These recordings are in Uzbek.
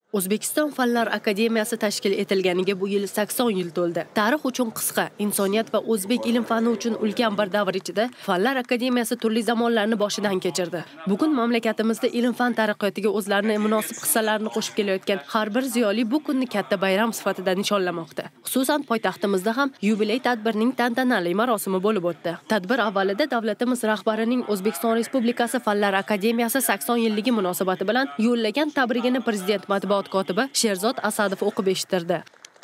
O'zbekiston Fanlar akademiyasi tashkil etilganiga bu yil 80 yil to'ldi. Tarix uchun qisqa, insoniyat va o'zbek ilm-fani uchun ulkan bir davr ichida Fanlar akademiyasi turli zamonlarni boshidan kechirdi. Bugun mamlakatimizda ilm-fan taraqqiyotiga o'zlarini munosib hissalarini qo'shib kelayotgan har bir ziyoli bu kunni katta bayram sifatida nishonlamoqda. Xususan poytaxtimizda ham yubiley tadbirining tantanali marosimi bo'lib o'tdi. Tadbir avvalida davlatimiz rahbarining O'zbekiston Respublikasi Fanlar akademiyasi 80 yilligi munosabati bilan yo'llagan tabrigini prezident matbuot kotibi Sherzod Asadov o'qib eshittirdi.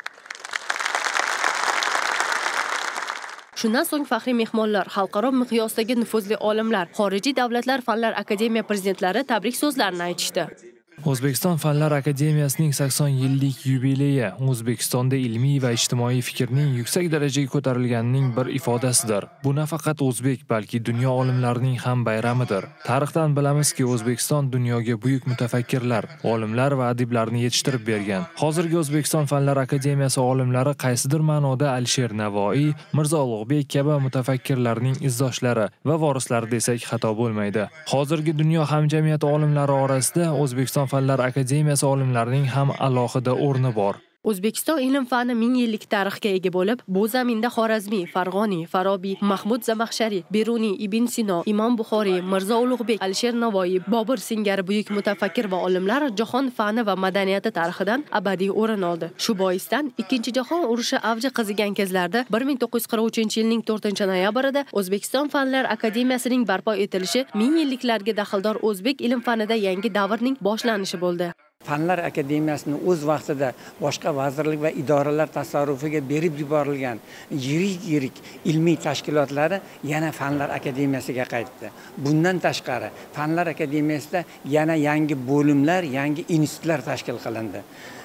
Shundan so'ng faxriy mehmonlar, xalqaro miqyosdagi nufuzli olimlar, xorijiy davlatlar fanlar akademiya prezidentlari tabrik so'zlarini aytishdi. O'zbekiston Fanlar akademiyasining 80 yillik yubileyi O'zbekistonda ilmiy va ijtimoiy fikrning yuksak darajaga ko'tarilganining bir ifodasidir. Bu nafaqat o'zbek, balki dunyo olimlarining ham bayramidir. Tarixdan bilamizki, O'zbekiston dunyoga buyuk mutafakkirlar, olimlar va adiblarni yetishtirib bergan. Hozirgi O'zbekiston Fanlar akademiyasi olimlari qaysidir ma'noda Alisher Navoiy, Mirzo Ulug'bek kabi mutafakkirlarning izdoshlari va vorislari desak xato bo'lmaydi. Hozirgi dunyo hamjamiyati olimlari orasida O'zbekiston Fanlar akademiyasi olimlarining ham alohida o'rni bor. O'zbekiston ilm-fani 1000 yillik tarixga ega bo'lib, bu zaminda Xorazmiy, Farg'oniy, Farobiy, Mahmud Zamaxshari, Beruniy, Ibn Sino, Imom Buxoriy, Mirzo Ulug'bek, Alisher Navoiy, Bobur singari buyuk mutafakkir va olimlar jahon fani va madaniyati tarixidan abadiy o'rin oldi. Shu boisdan Ikkinchi jahon urushi avji qizigan kezlarda 1943-yilning 4-noyabrida O'zbekiston Fanlar akademiyasining barpo etilishi 1000 yilliklarga daxldor o'zbek ilm-fanida yangi davrning boshlanishi bo'ldi. Fanlar akademiyasini o'z vaqtida boshqa vazirlik va idoralar tasarrufiga berib yuborilgan yirik ilmiy tashkilotlari yana Fanlar akademiyasiga qaytdi. Bundan tashqari Fanlar akademiyasida yana yangi bo'limlar, yangi institutlar tashkil qilindi.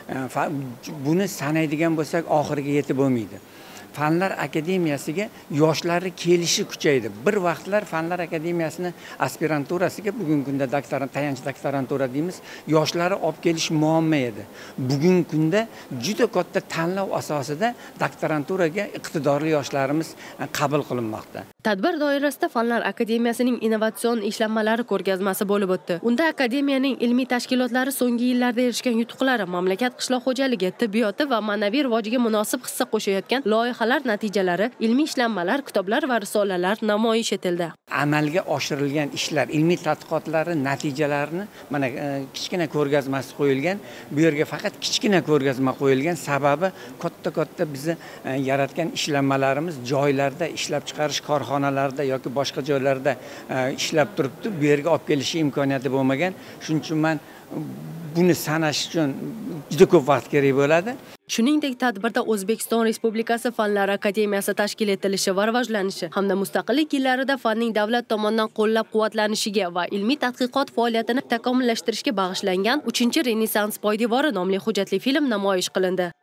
Buni sanaydigan bo'lsak, oxiriga yetib bo'lmaydi. Fanlar akademiyasiga yoshlarning kelishi kuchaydi. Bir vaqtlar Fanlar akademiyasini aspiranturasiga bugungi kunda tayanch doktorantura deymiz, yoshlari olib kelish muammo edi. Bugungi kunda juda katta tanlov asosida doktoranturaga iqtidorli yoshlarimiz qabul qilinmoqda. Tadbir doirasida Fanlar akademiyasining innovatsion ishlanmalari ko'rgazmasi bo'lib o'tdi. Unda akademiyaning ilmiy tashkilotlari so'nggi yillarda erishgan yutuqlari, mamlakat qishloq xo'jaligi, tibbiyoti va ma'naviy rivojiga munosib hissa qo'shayotgan loyihalar natijalari, ilmiy ishlanmalar, kitoblar va risolalar namoyish etildi. Amalga oshirilgan ishlar, ilmiy tadqiqotlari natijalarini mana kichkina ko'rgazmasi qo'yilgan. Bu yerga faqat kichkina ko'rgazma qo'yilgan, sababi katta bizni yaratgan ishlanmalarimiz joylarda ishlab chiqarish korxonalarida yoki boshqa joylarda ishlab turibdi. Bu yerga olib kelish imkoniyati bo'lmagan. Shuning uchun men buni sanash uchun juda ko'p vaqt kerak bo'ladi. Shuningdek, tadbirda O'zbekiston Respublikasi Fanlar akademiyasi tashkil etilishi va rivojlanishi hamda mustaqillik yillarida fanning davlat tomonidan qo'llab-quvvatlanishiga va ilmiy tadqiqot faoliyatini takomillashtirishga bag'ishlangan 3-Renessans poydevori nomli hujjatli film namoyish qilindi.